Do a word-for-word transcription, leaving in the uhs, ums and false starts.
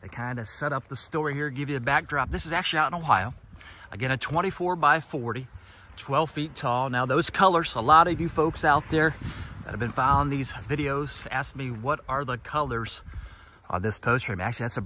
They kind of set up the story here, give you a backdrop. This is actually out in Ohio. Again, a twenty-four by forty, twelve feet tall. Now those colors, a lot of you folks out there that have been following these videos ask me what are the colors on this post frame. Actually, that's a